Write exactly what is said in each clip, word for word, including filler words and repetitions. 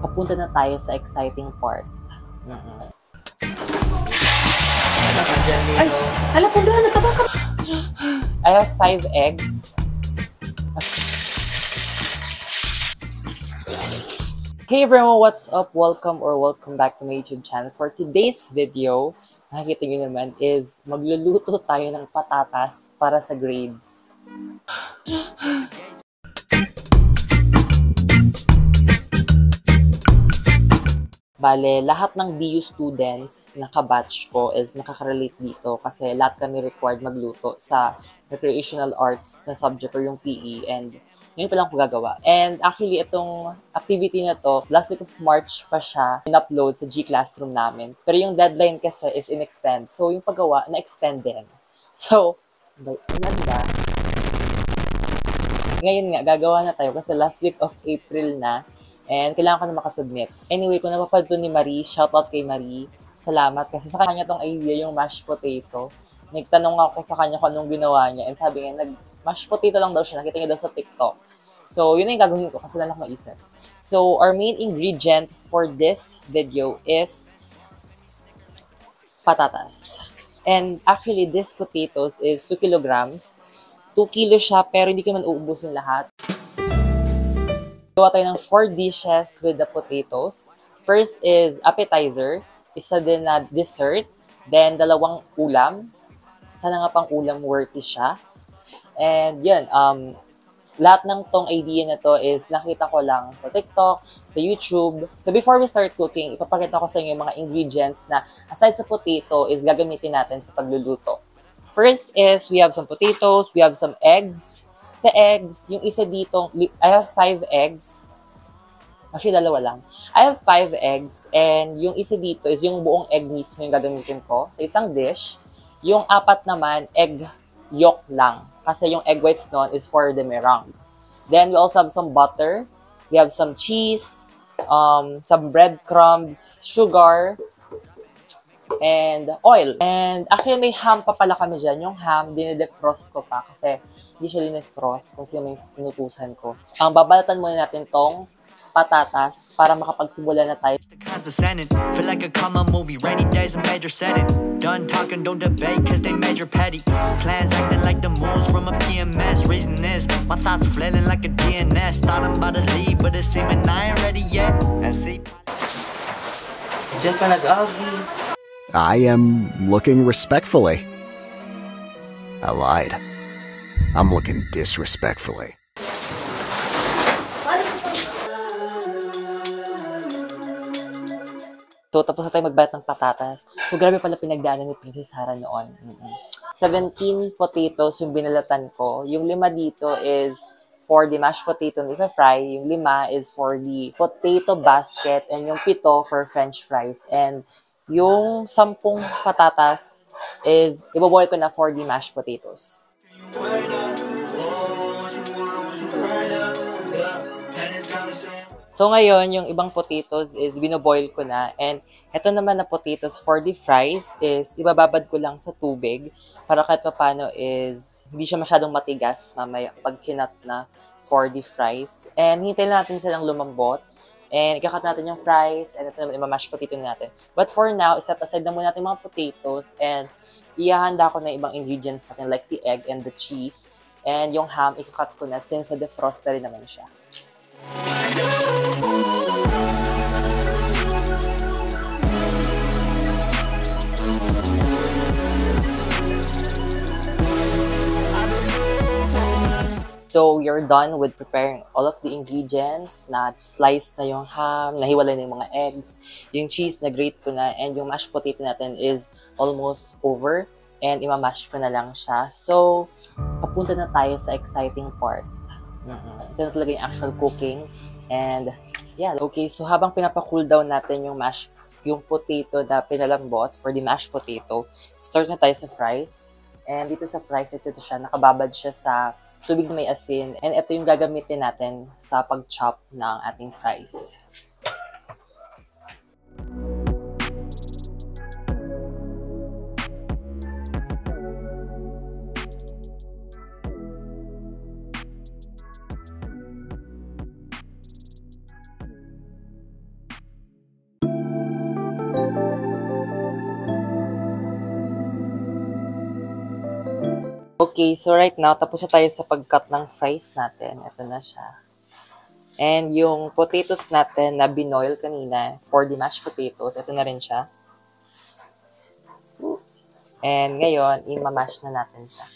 papunta na tayo sa exciting part. Mm-mm. Ay! Hala, pundahan na ka ba? I have five eggs. Hey everyone, what's up? Welcome or welcome back to my YouTube channel. For today's video, nakikita nyo naman is magluluto tayo ng patatas para sa grades. Bale, lahat ng B U students na kabatch ko is nakaka-relate dito kasi lahat kami required magluto sa recreational arts na subject or yung P E, and ngayon pa lang ko gagawa. And actually, itong activity na to, last week of March pa siya in-upload sa G Classroom namin. Pero yung deadline kasi is in-extend. So, yung paggawa, na-extend din. So, ano ba? Ngayon nga, gagawa na tayo kasi last week of April na. And kailangan ko na makasubmit. Anyway, kung napapad to ni Marie, shoutout kay Marie. Salamat kasi sa kanya tong idea, yung mashed potato. Nagtanong ako sa kanya kung anong ginawa niya. And sabi niya, nag-mashed potato lang daw siya. Nakita niya daw sa TikTok. So, yun na yung gagawin ko kasi wala lang maisip. So, our main ingredient for this video is patatas. And actually, this potatoes is two kilograms. two kilos siya, pero hindi ko man uubusin lahat. Gawa tayo ng four dishes with the potatoes. First is appetizer. Isa din na dessert. Then, dalawang ulam. Sana nga pang ulam worthy siya. And yun, um, lahat ng tong idea na to is nakita ko lang sa TikTok, sa YouTube. So before we start cooking, ipapakita ko sa inyo yung mga ingredients na aside sa potato is gagamitin natin sa pagluluto. First is we have some potatoes, we have some eggs. Sa eggs, yung isa dito, I have five eggs. Actually, dalawa lang. I have five eggs and yung isa dito is yung buong egg mismo yung gagamitin ko sa isang dish. Yung apat naman, egg yolk lang. Kasi yung egg whites nun is for the meringue. Then, we also have some butter. We have some cheese, um, some breadcrumbs, sugar, and oil. And actually, may ham pa pala kami dyan. Yung ham, dinidefrost ko pa kasi hindi siya dinefrost kung sino may tinutusan ko. Ang babalatan muna natin tong patatas para makapagsimula na tayo. Feel like a common movie, rainy days a major setting. Done talking, don't debate, cause they major petty. Plans acting like the moves from a P M S. Reason is, my thoughts flailing like a D N S. Thought I'm about to leave, but it's seeming I ain't ready yet. And see, Diyan pa nag-agi. I am looking respectfully. I lied. I'm looking disrespectfully. So, tapos na tayo magbayat ng patatas. So, grabe pala pinagdaanan ni Princess Sarah noon. Mm-hmm. seventeen potatoes yung binalatan ko. Yung lima dito is for the mashed potato na isa-fry. Yung lima is for the potato basket. And yung pito for french fries. And yung sampung patatas is ibaboil ko na for the mashed potatoes. So ngayon, yung ibang potatoes is binoboil ko na. And ito naman na potatoes for the fries is ibababad ko lang sa tubig para kahit paano is hindi siya masyadong matigas mamaya pag kinat na for the fries. And hintayin natin silang lumambot. And ikakat natin yung fries and ito naman ima-mash potato natin. But for now, iset aside na muna natin mga potatoes and ihahanda ko na ibang ingredients natin like the egg and the cheese. And yung ham, ikakat ko na since sa defrost na rin naman siya. So, you're done with preparing all of the ingredients. Na-slice na yung ham, nahiwalay na yung mga eggs, yung cheese na grate ko na, and yung mashed potato natin is almost over. And imamash ko na lang siya. So, papunta na tayo sa exciting part. Mm-hmm. Ito na talaga yung actual cooking. And, yeah. Okay, so habang pinapa-cool down natin yung mashed, yung potato na pinalambot for the mashed potato, start na tayo sa fries. And dito sa fries, ito, ito siya, nakababad siya sa tubig na may asin. And ito yung gagamitin natin sa pag-chop ng ating fries. Okay, so right now, tapos na tayo sa pag-cut ng fries natin. Ito na siya. And yung potatoes natin na binoil kanina for the mashed potatoes, ito na rin siya. And ngayon, imamash na natin siya.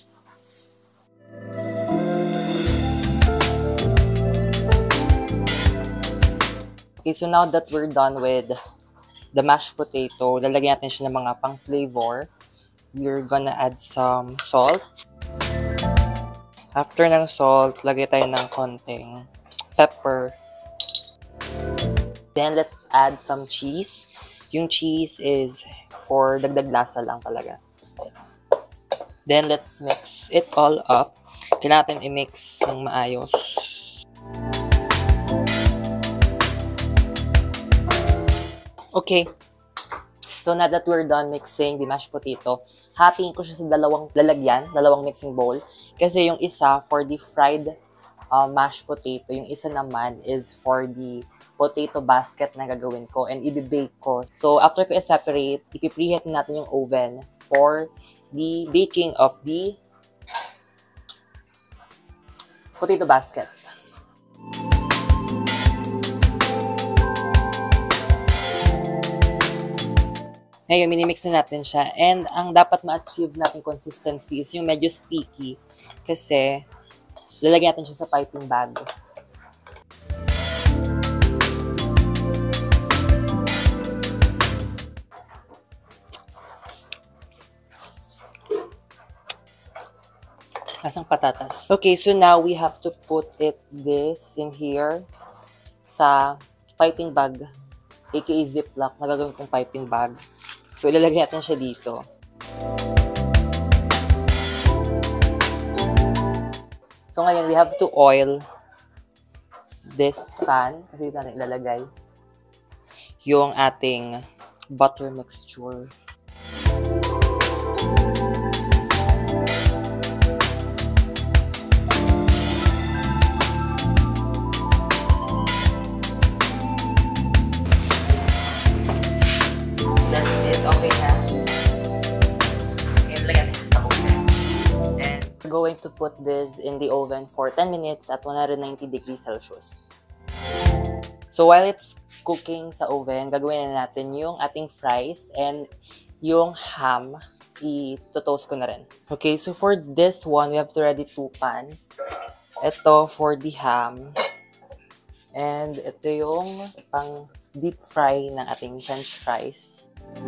Okay, so now that we're done with the mashed potato, lalagyan natin siya ng mga pang-flavor. We're gonna add some salt. After ng salt, lagay tayo ng konting pepper. Then, let's add some cheese. Yung cheese is for dagdag lasa lang talaga. Then, let's mix it all up. Kailangan natin i-mix ng maayos. Okay. So, now that we're done mixing the mashed potato, hatiin ko siya sa dalawang lalagyan, dalawang mixing bowl. Kasi yung isa for the fried uh, mashed potato, yung isa naman is for the potato basket na gagawin ko and i-bake ko. So, after ko i-separate, ipipreheat natin yung oven for the baking of the potato basket. Ngayon, minimix na natin siya. And ang dapat ma-achieve natin consistency is yung medyo sticky. Kasi, lalagyan natin siya sa piping bag. Lasang patatas. Okay, so now we have to put it this in here sa piping bag, aka Ziploc, na gagawin kong piping bag. So, ilalagay natin siya dito. So, ngayon, we have to oil this pan. Kasi dito natin ilalagay yung ating butter mixture. Okay na. Ngayon, lagyan natin sa oven. And we're going to put this in the oven for ten minutes at one hundred ninety degrees Celsius. So, while it's cooking sa oven, gagawin na natin yung ating fries and yung ham. I-toast ko na rin. Okay, so for this one, we have to ready two pans. Ito for the ham. And ito yung pang deep fry ng ating French fries.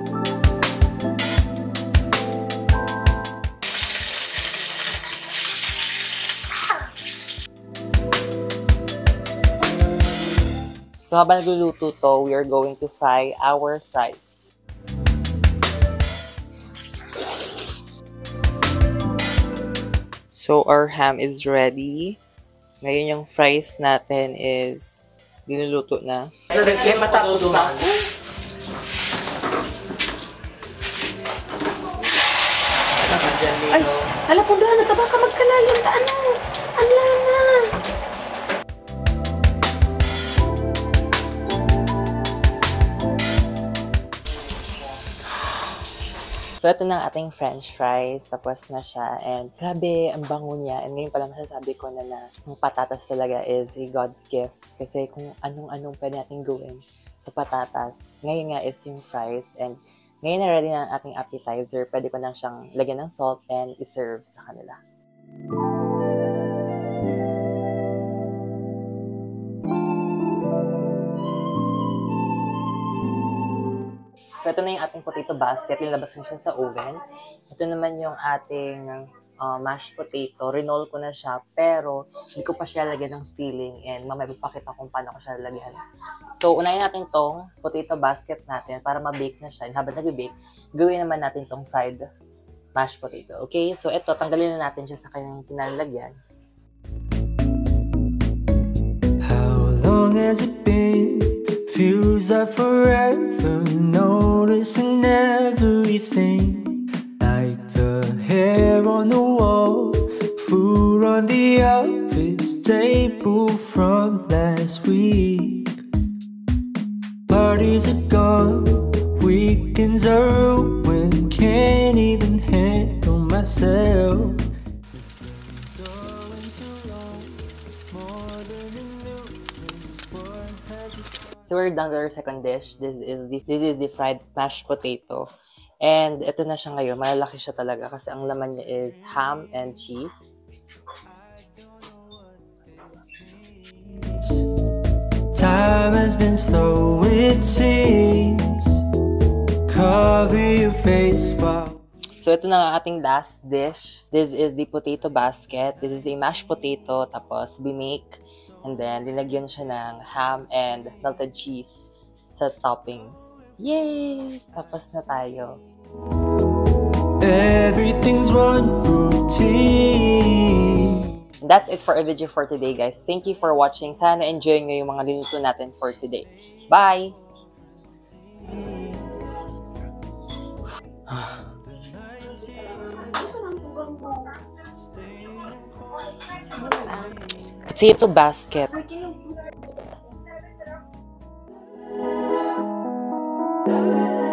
So, habang nagluluto to, we are going to fry our fries. So, our ham is ready. Ngayon, yung fries natin is niluluto na. May matapos na ako. Ay, hala po doon, nataba ka magkalayon. Ano? Ano na? So, ito na ang ating French fries. Tapos na siya. And grabe, ang bango niya. And ngayon pala masasabi ko na na ang patatas talaga is a God's gift. Kasi kung anong-anong pwede natin gawin sa patatas, ngayon nga is yung fries. And ngayon na ready na ang ating appetizer. Pwede ko lang siyang lagyan ng salt and iserve sa kanila. So, ito na yung ating potato basket. Linabas ko siya sa oven. Ito naman yung ating uh, mashed potato. Rinol ko na siya, pero hindi ko pa siya lagyan ng filling. And mamaya ipapakita kung paano ko siya lagyan. So, unahin natin tong potato basket natin para ma-bake na siya. And habang nag-bake, gawin naman natin tong fried mashed potato. Okay? So, ito, tanggalin na natin siya sa kanyang kinalagyan. How long has it been? Feels like forever, noticing everything. Like the hair on the wall, food on the office table from last week. Parties are gone, weekends are ruined, can't even handle myself. So we're done with our second dish. This is the, this is the fried mashed potato. And ito na siya ngayon. Malalaki siya talaga kasi ang laman niya is ham and cheese. Time has been slow, it seems. Cover your face while... So ito na ang ating last dish. This is the potato basket. This is a mashed potato, tapos binake. And then, linagyan siya ng ham and melted cheese sa toppings. Yay! Tapos na tayo. Everything's one routine. That's it for our video for today, guys. Thank you for watching. Sana enjoy nyo yung mga linuto natin for today. Bye! Potato basket. Ay,